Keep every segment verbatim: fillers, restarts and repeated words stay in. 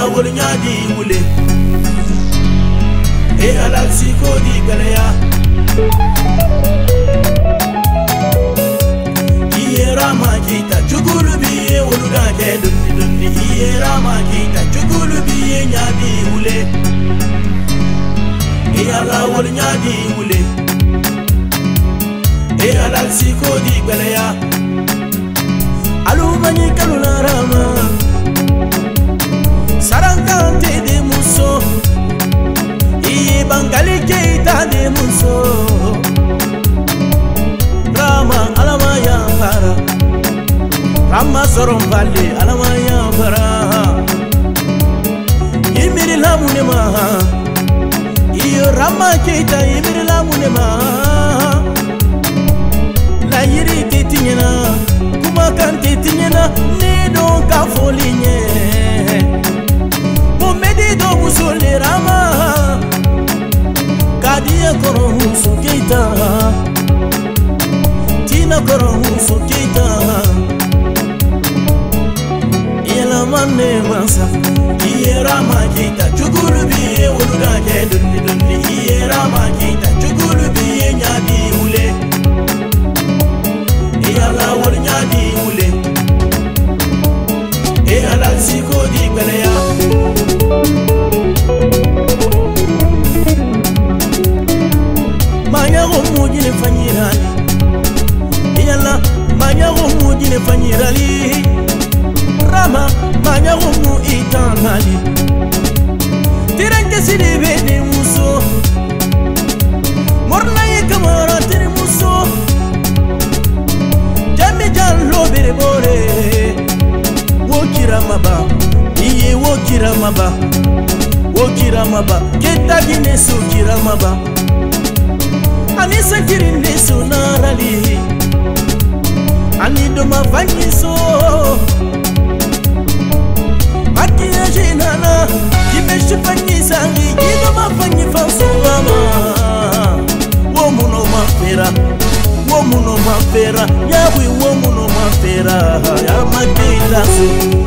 wolnya di wule e alal siko di galaya Rama kita chukulu biye wuluda ke dundi dundi iye Rama kita chukulu biye nyadi ule e ala wul nyadi ule e ala siko di belaya alu mani kalula Rama sarankante de muso iye bangali keita de muso Rama alama ya para Rama soron vale alama ya para Imiri lamune ma Iyo Rama keita imiri lamune ma La yiri ketinyena kuma kan ketinyena ni don ka folinye Momedi do musole Rama Kadiya koro musu keita Tina koro musu keita Yela manne masa Iye Rama kita chukulu biye wuluda ke dundi dundi Iye Rama kita chukulu biye nyadi ule Iyala wul nyadi ule Iyala siko di galaya Manya gumu jine fanyirali Iyala manya gumu jine fanyirali Rama manya gumu itanali Tiranke sidi bedi muso Morna ye kamara tiri muso Jami jallo bere bore Wokira maba Iye wokira maba Wokira maba Keta gine so kira maba Anisa kirinde so narali Anido mafanyiso Makiyaji nana Kimeshi fanyisa Gido mafanyi fanso Rama Womuno mafera Womuno mafera Yawi womuno mafera Ya makita so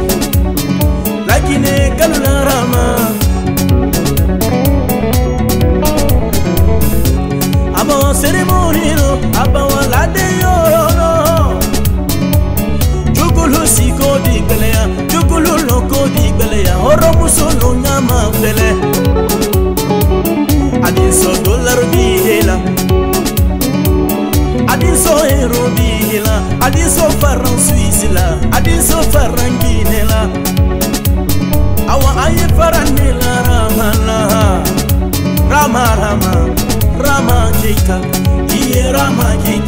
Lakine kalula Rama Aba ceremonino Aba walade yoro Chukulu siko di galea Chukulu loko di galea Oro muso nyama fele Adinso dollar di hela Adinso euro di hela Adinso faran Suisse la Adinso faran Guinea la Awa aye faran nila Rama la Rama Rama Rama Keita Iye Rama Keita